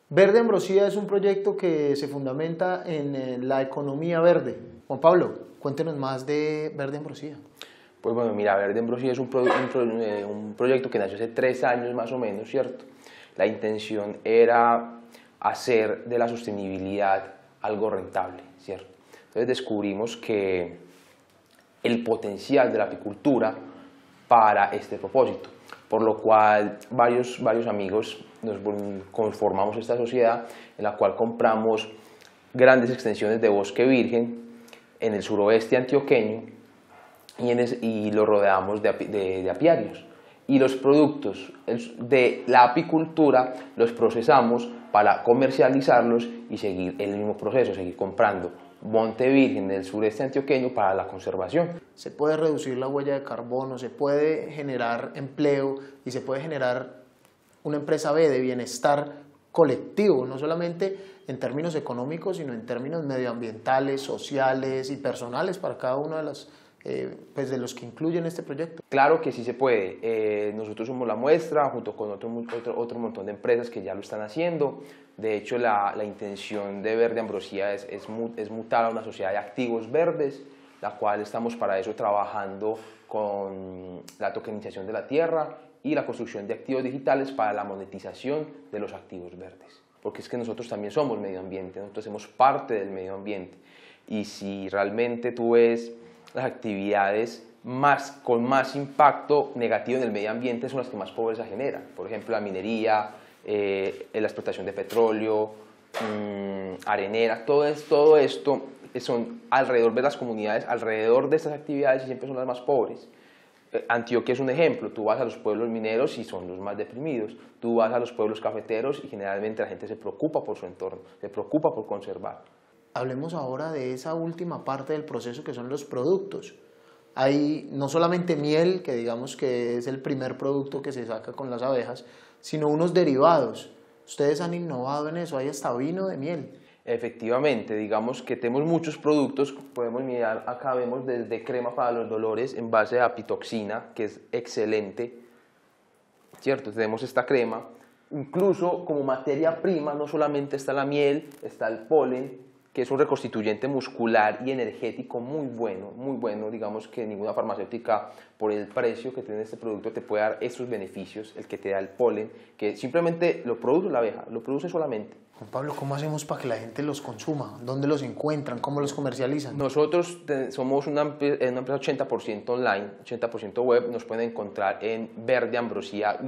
Verde Ambrosía es un proyecto que se fundamenta en la economía verde. Juan Pablo, cuéntenos más de Verde Ambrosía. Pues bueno, mira, Verde Ambrosía es un proyecto que nació hace 3 años más o menos, ¿cierto? La intención era hacer de la sostenibilidad algo rentable, ¿cierto? Entonces descubrimos que el potencial de la apicultura para este propósito, por lo cual varios amigos nos conformamos esta sociedad en la cual compramos grandes extensiones de bosque virgen en el suroeste antioqueño y lo rodeamos de apiarios. Y los productos de la apicultura los procesamos para comercializarlos y seguir el mismo proceso, seguir comprando monte virgen del sureste antioqueño para la conservación. Se puede reducir la huella de carbono, se puede generar empleo y se puede generar una empresa B de bienestar colectivo, no solamente en términos económicos, sino en términos medioambientales, sociales y personales para cada uno de los que incluyen este proyecto. Claro que sí se puede. Nosotros somos la muestra junto con otro montón de empresas que ya lo están haciendo. De hecho, la intención de Verde Ambrosía es mutar a una sociedad de activos verdes, la cual estamos para eso trabajando con la tokenización de la tierra y la construcción de activos digitales para la monetización de los activos verdes. Porque es que nosotros también somos medio ambiente, nosotros somos parte del medio ambiente. Y si realmente tú ves las actividades con más impacto negativo en el medio ambiente son las que más pobreza generan. Por ejemplo, la minería, la explotación de petróleo, arenera, todo esto son alrededor de las comunidades, alrededor de estas actividades y siempre son las más pobres. Antioquia es un ejemplo, tú vas a los pueblos mineros y son los más deprimidos, tú vas a los pueblos cafeteros y generalmente la gente se preocupa por su entorno, se preocupa por conservar. Hablemos ahora de esa última parte del proceso que son los productos. Hay no solamente miel, que digamos que es el primer producto que se saca con las abejas, sino unos derivados. Ustedes han innovado en eso, hay hasta vino de miel. Efectivamente, digamos que tenemos muchos productos, podemos mirar, acá vemos desde crema para los dolores en base a apitoxina, que es excelente, ¿cierto? Tenemos esta crema, incluso como materia prima no solamente está la miel, está el polen, que es un reconstituyente muscular y energético muy bueno, digamos que ninguna farmacéutica por el precio que tiene este producto te puede dar esos beneficios, el que te da el polen, que simplemente lo produce la abeja, lo produce solamente. Juan Pablo, ¿cómo hacemos para que la gente los consuma? ¿Dónde los encuentran? ¿Cómo los comercializan? Nosotros somos una empresa 80% online, 80% web, nos pueden encontrar en Verde Ambrosía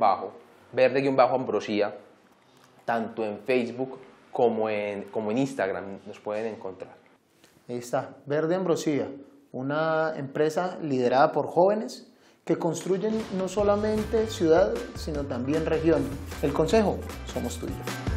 Verde-Ambrosía, tanto en Facebook como en Instagram nos pueden encontrar. Ahí está, Verde Ambrosía, una empresa liderada por jóvenes que construyen no solamente ciudad, sino también región. El consejo, somos tuyos.